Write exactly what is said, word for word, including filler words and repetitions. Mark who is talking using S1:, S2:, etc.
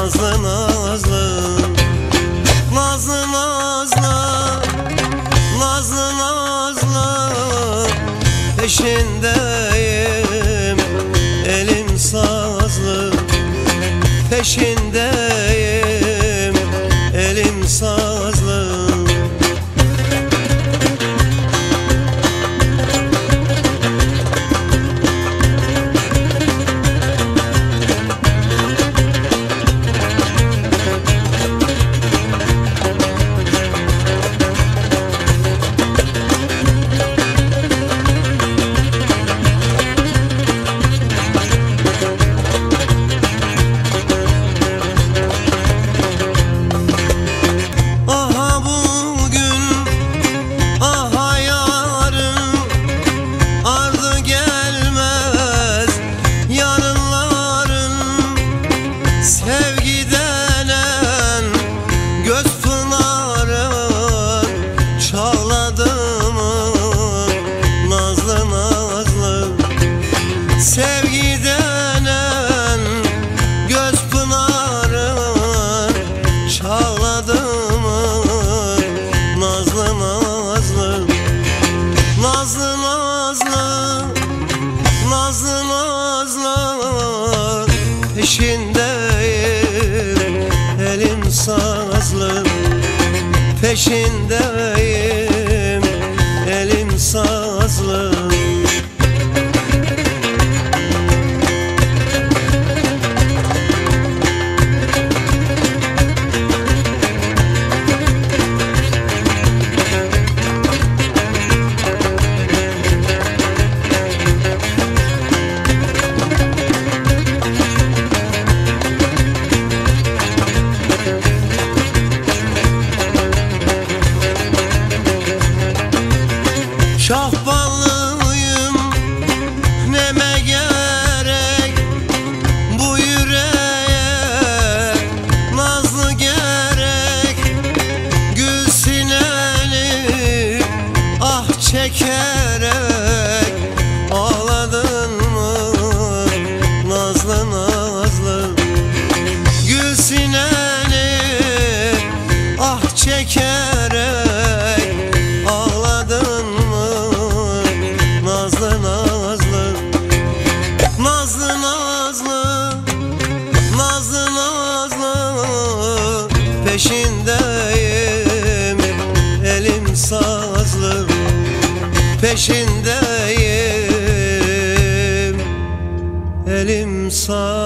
S1: Nazlı nazlı, nazlı nazlı, nazlı nazlı peşindeyim, elim sazlı, peşindeyim, elim sazlı. Sevgi denen göz pınarı çağladı mı? Nazlı nazlı, nazlı nazlı, nazlı nazlı peşindeyim, elim sazlı, peşindeyim, elim sazlı. Şahballıyım neme gerek bu yüreğe, nazlı gerek gül sineli, ah çekerek ağladın mı? Nazlı nazlı gül sineli, ah çekerek ağladın mı? Nazlı nazlı, nazlı nazlı, nazlı nazlı peşindeyim, elim sazlı, peşindeyim, elim sazlı.